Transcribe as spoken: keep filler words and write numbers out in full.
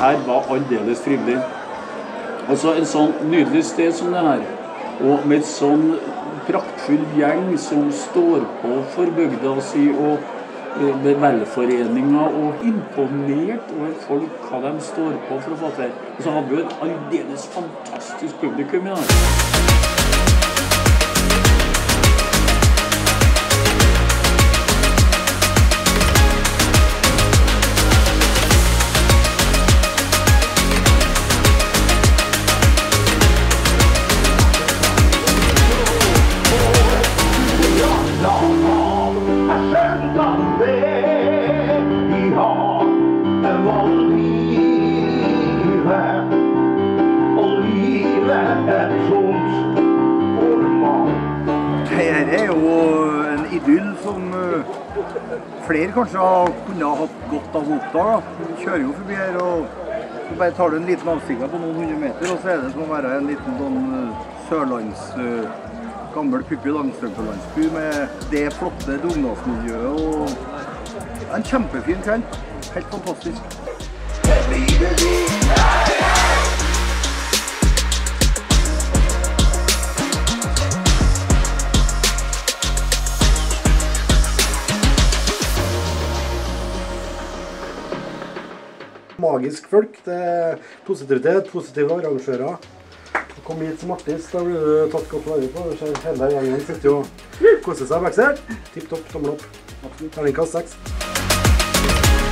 her var aldeles trivelig. Altså en sånn nydelig sted som det her, og med et sånn praktfull gjeng som står på for bygda si og med velforeninger, og imponert over folk hva de står på for å få til. Og så hadde vi jo et aldeles fantastisk publikum i dag. Dette er jo en idyll som flere kanskje kunne ha hatt godt av å oppdage. Vi kjører jo forbi her, og så bare tar du en liten avstikker på noen hundre meter, og så er det som å være en liten sånn sørlands, gammel puppi landstrømpelandsby med det flotte ungdomsmiljøet, og en kjempefin kveld. Helt fantastisk. Magisk folk, det er positivitet, positive arrangører. Kom hit som artist, da blir du tatt godt vare på. Du ser hele gjengen sitter og koser seg backstage. Tipp topp, tommel opp. Terningkast seks.